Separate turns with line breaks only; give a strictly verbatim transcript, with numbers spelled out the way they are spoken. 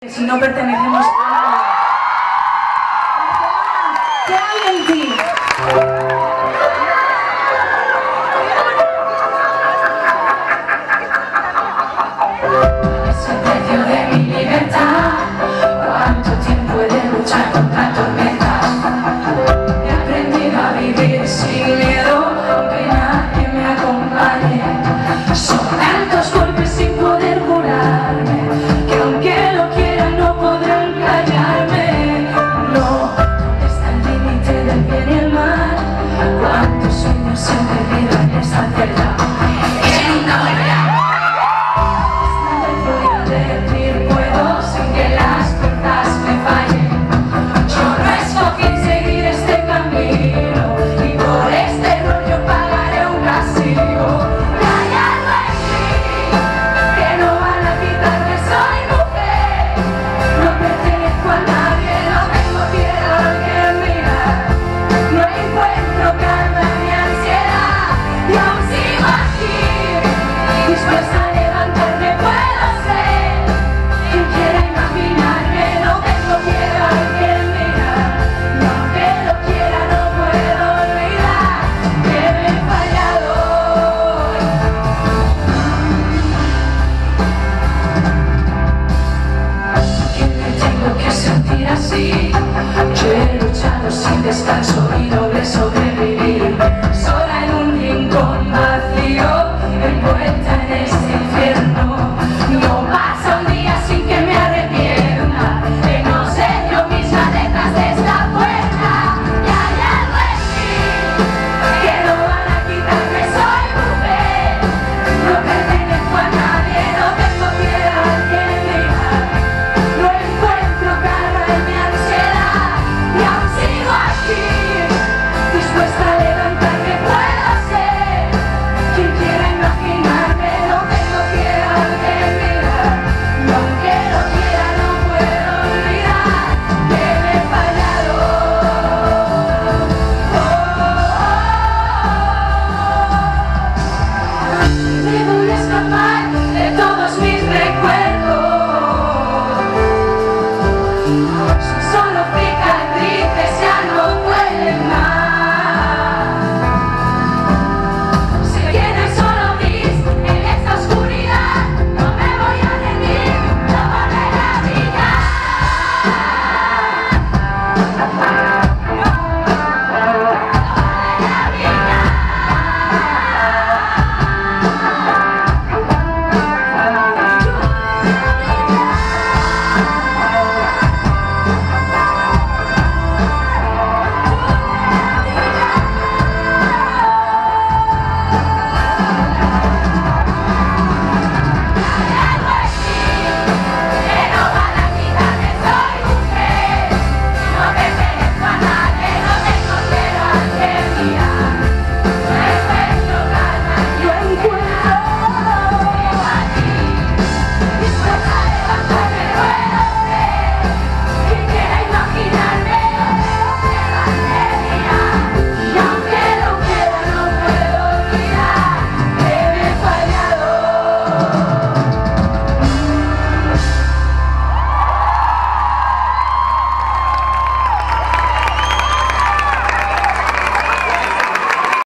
Si no pertenecemos a nada. ¿Qué hay en ti?
Es el precio de mi libertad. ¿Cuánto tiempo he de luchar contra tormentas? He aprendido a vivir sin miedo, aunque nadie me acompañe. Son tantos golpes sin poder curarme, que aunque lo quiera no podrán callarme. No, ¿dónde está el límite del bien y el mal? ¿Cuántos sueños se han perdido en esta celda? ¿Quién no verá? Esta vez voy a decir puedo sin que las fuerzas me fallen. Yo no escogí seguir este camino y por este error yo pagaré un castigo. Hay algo en mí que no van a quitarme, soy mujer. No pertenezco a nadie, no tengo tierra que mirar. No encuentro calma en mi ansiedad y aún sigo aquí, dispuesta a levantarme. Puedo ser quien quiera imaginarme, no tengo tierra que mirar. Y aunque lo quiera no puedo olvidar que me he fallado hoy. Que me tengo que sentir así. Yo he luchado sin descanso y doble sobre